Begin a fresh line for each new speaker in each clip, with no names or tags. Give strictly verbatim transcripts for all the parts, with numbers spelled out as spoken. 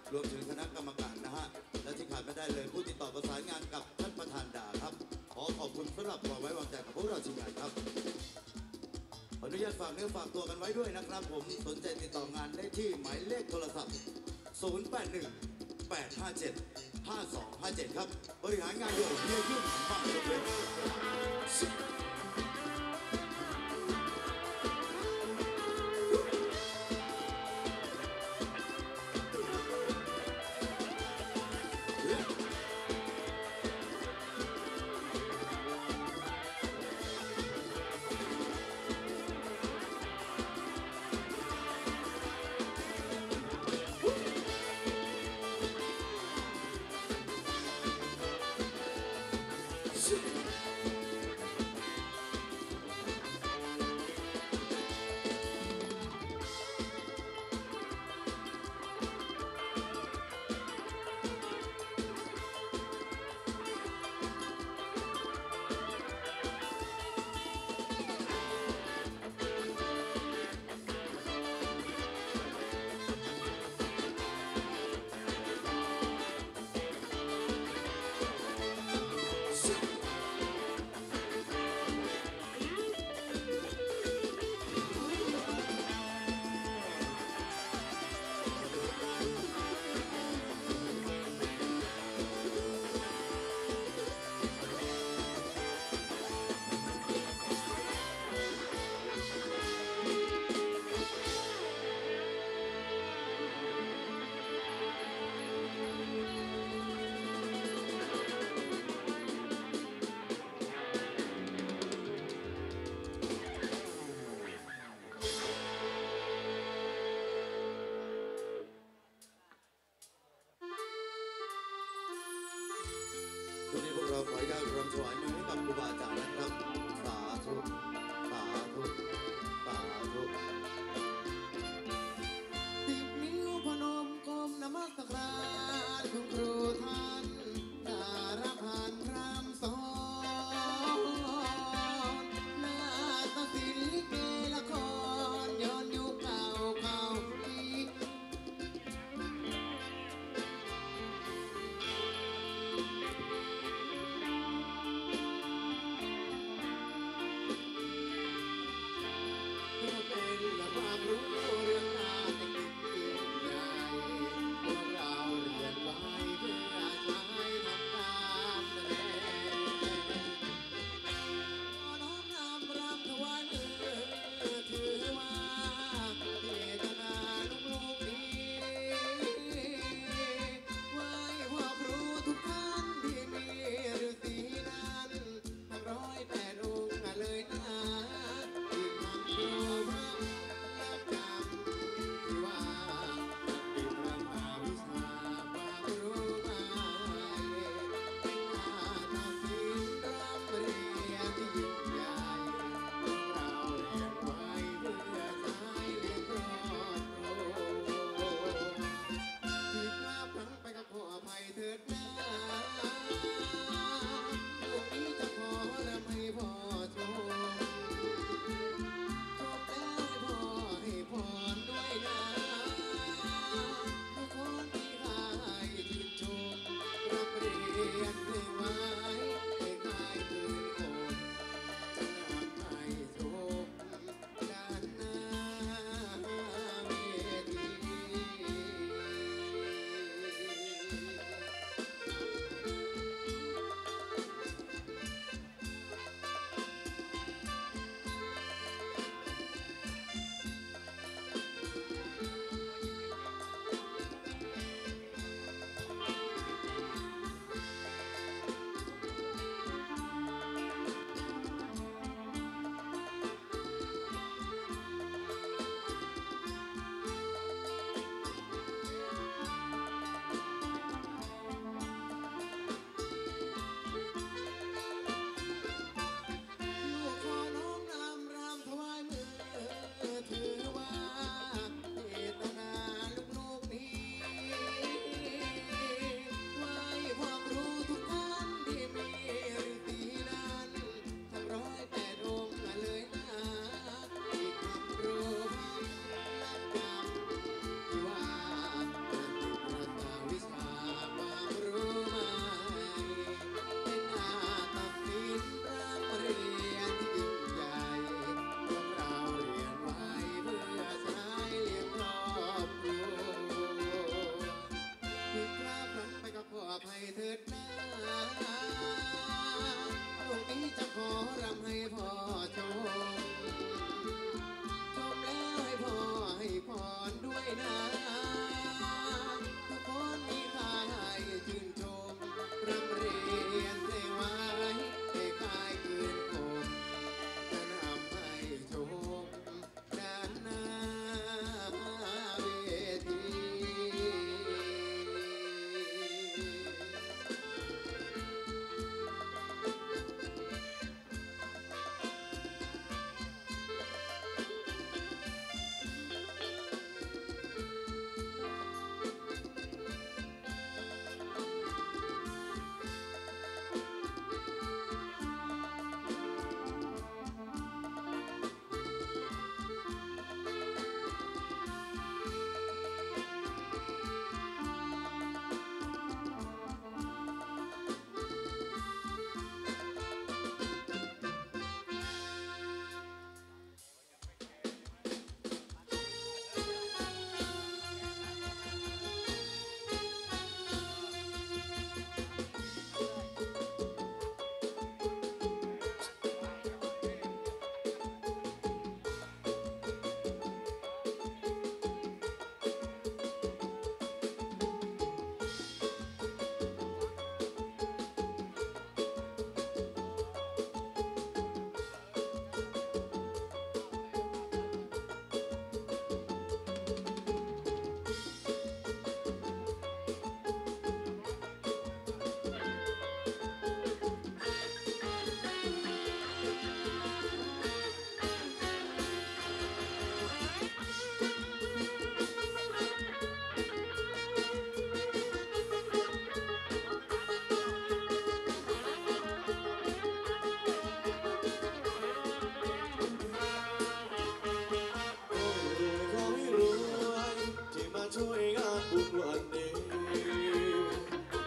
รวมถึงคณะกรรมการนะฮะและที่ขาดไม่ได้เลยผู้ติดต่อประสานงานกับท่านประธานดาครับขอขอบคุณสำหรับความไว้วางใจกับพวกเราทีมงานครับขออนุญาตฝากเนื้อฝากตัวกันไว้ด้วยนะครับผมสนใจติดต่องานได้ที่หมายเลขโทรศัพท์ศูนย์ แปด หนึ่ง แปด ห้า เจ็ด ห้า สอง ห้า เจ็ดครับบริหารงานโดยเฮียยุ่งมากเลยวันนี้พวกเราขออนุญาตรำถวายมือให้กับครูบาอาจารย์นะครับสาธุสาธุสาธุ
สิบนิ้วพนมก้มนมัสการคุณครูท่านจาระผ่านพรำสอนนาฏศิลป์ลิเกละครย้อนยุคเก่าเก่าปีเป็นความรู้เรื่องราวเด็กๆใหญ่พวกเรา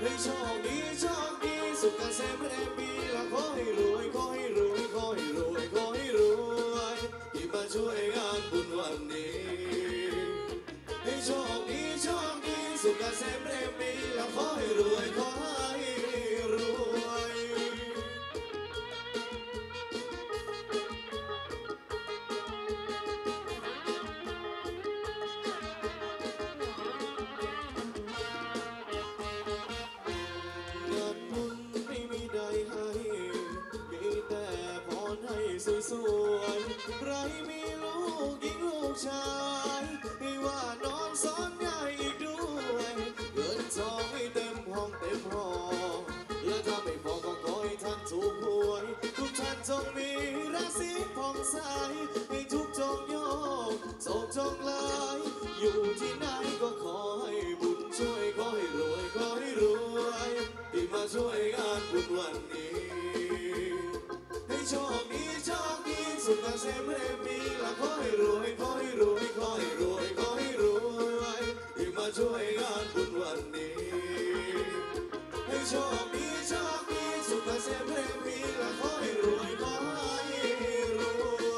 ให้โชคดีโชคดีสุขเกษมเรมีและขอให้รวยขอให้รวยขอให้รวยขอให้รวยที่มาช่วยงานบุญวันนี้ให้โชคดีโชคดีสุขเกษมเรมีและขอให้รวยขอให้รวย งานบุญไม่มีใดให้ มีแต่พรให้สวยๆใครมีลูกหญิงลูกชายให้ว่านอนสอนง่ายอีกด้วยเงินทองให้เต็มห้องเต็มห้องและถ้าไม่พอก็ขอให้ท่านถูกหวยทุกท่านจงมีราศีผ่องใสให้ทุกจงโยกโศกจงลายอยู่ที่ไหนก็ขอให้บุญช่วยขอให้รวยขอให้รวยที่มาช่วยงานบุญวันนี้ ให้โชคดีโชคดีสุขเกษมเรมีและขอให้รวยขอให้รวยขอให้รวยขอให้รวยที่มาช่วยงานบุญวันนี้ให้โชคดีโชคดีสุขเกษมเรมีและขอให้รวยขอให้รวย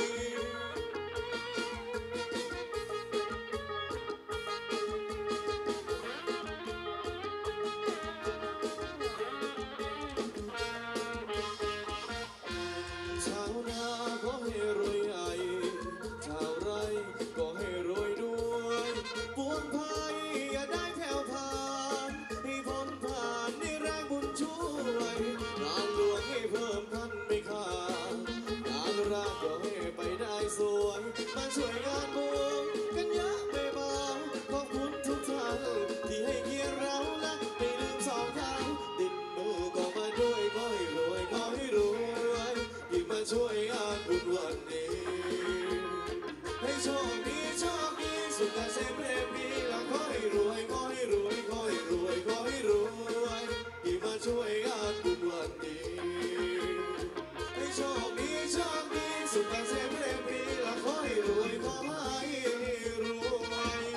ชาวนาขอให้รวยใหญ่ชาวไร่ก็ให้รวยด้วยปวงภัยอย่าได้แผ่วผ่านให้พ้นผ่านในแรงบุญช่วยงานหลวงให้เพิ่มขั้นไม่ขาดงานราชก็ให้ไปได้สวยมาช่วยงานบุญกันเยอะไม่เบาขอบคุณทุกท่านที่ให้เกียรติเราและไม่ลืมสองทางติดมือก็มาด้วยขอให้รวยขอให้รวยที่มาช่วยงานบุญวันนี้ ให้โชคดีโชคดีสุขเกษมเรมีและขอให้รวยขอให้รวยขอให้รวยขอให้รวยที่มาช่วยงานบุญวันนี้ให้โชคดีโชคดีสุขเกษมเรมีและขอให้รวยขอให้รวย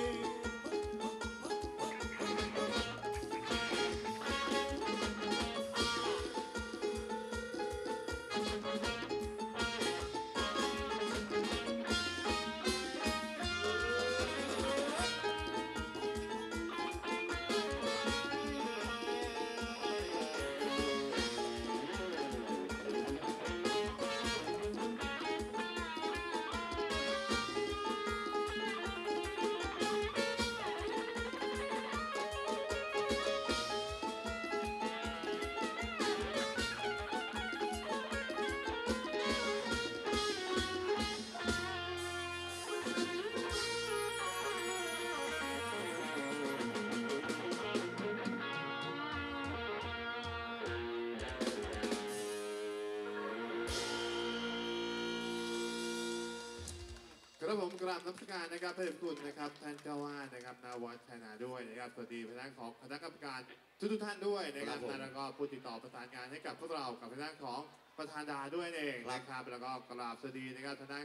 ครับผมกราบนมัสการนะครับพระเดชพระคุณนะครับท่านเจ้าว่านะครับนาวัดชัยนาด้วยนะครับสวัสดีพนักของคณะกรรมการทุกทุกๆท่านด้วยนะครับ
ครับผม
แล้วก็ผู้ติดต่อประสานงานให้กับพวกเรากับทางด้านของประธานดาด้วยเองนะครับแล้วก็กราบสวัสดีนะครับทางด้าน